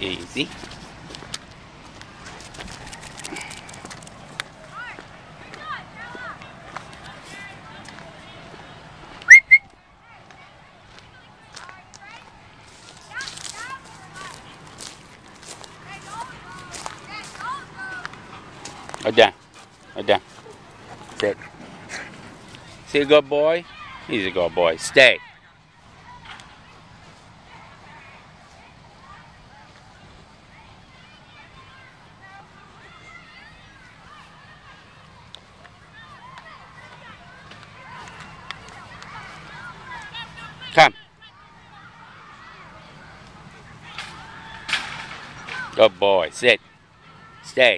Easy. Right down. Right down. Sit. See a good boy? He's a good boy. Stay. Come. Good boy. Sit. Stay.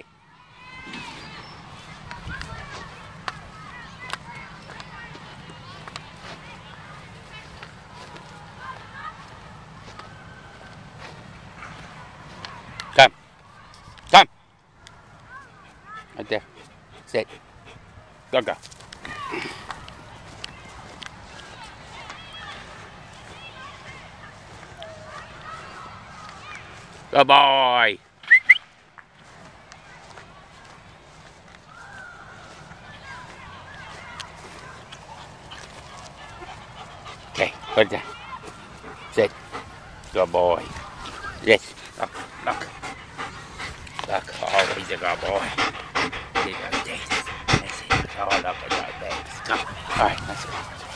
Come. Come. Right there. Sit. Go, go. Good boy. Okay, put it down. Sit. Good boy. Yes. Look, look. Look, always a good boy. There you go, Daisy. That's it. Oh, look at that, babies. Come on. All right, let's go.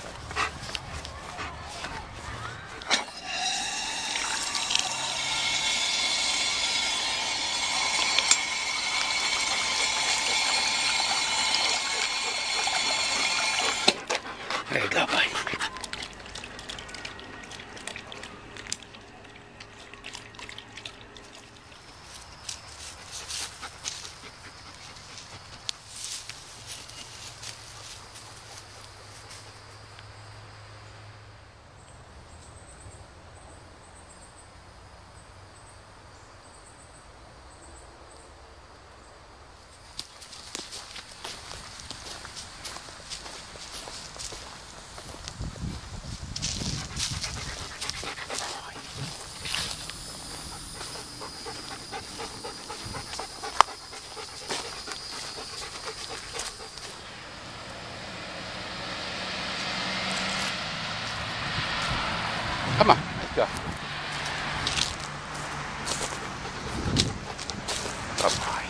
There you go, buddy. Come on, let's go. Good boy.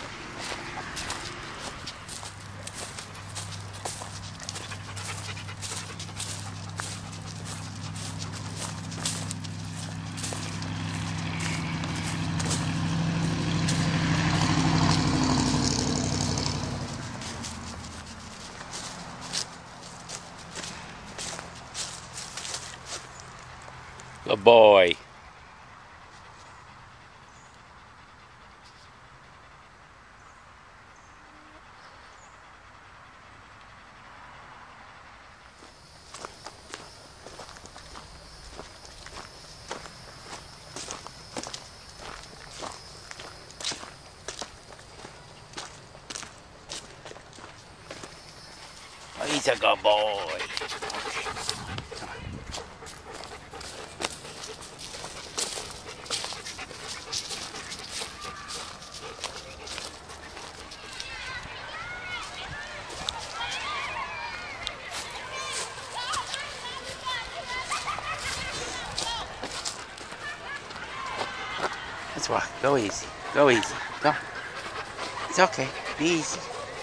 Good boy. Oh, he's a good boy. Let's walk. Go easy. Go easy. Go. It's okay. Be easy.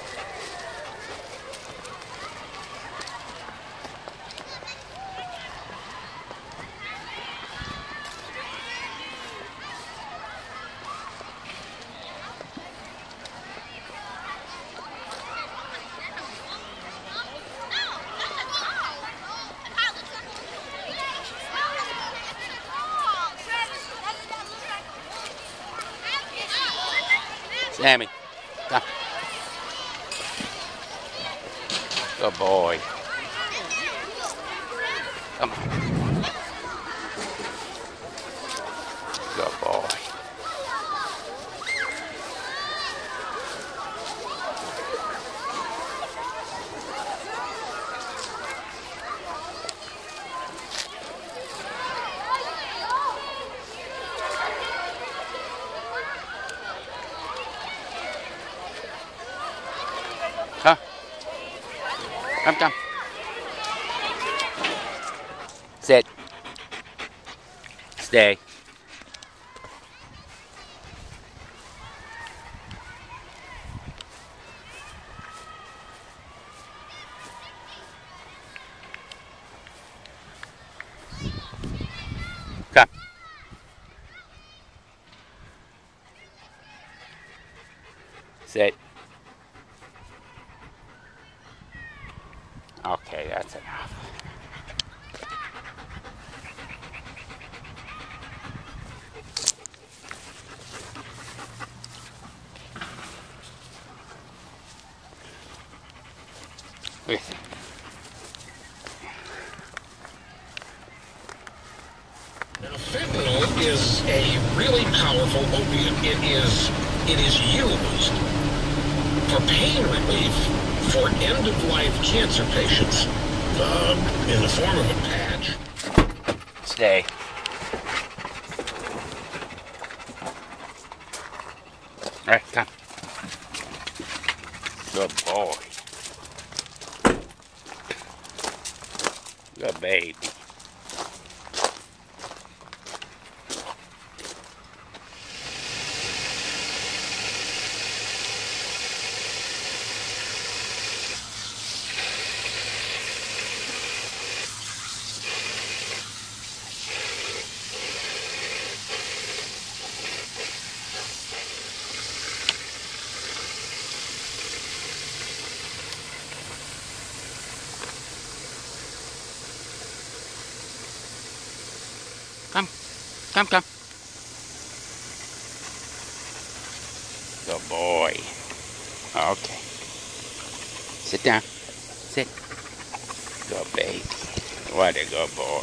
Sammy, come. Good boy. Come on. Good boy. Come. Sit. Stay. Come. Sit. Okay, that's enough. Listen. Now, fentanyl is a really powerful opiate. It is used for pain relief for end-of-life cancer patients in the form of a patch. Stay. All right, come. Good boy. Good baby. Come. Good boy. Okay. Sit down. Sit. Good baby. What a good boy.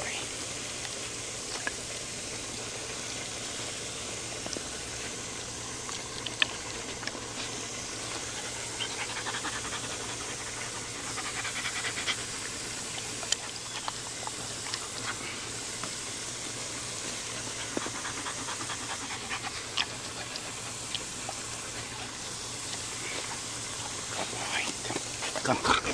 Good boy. Come.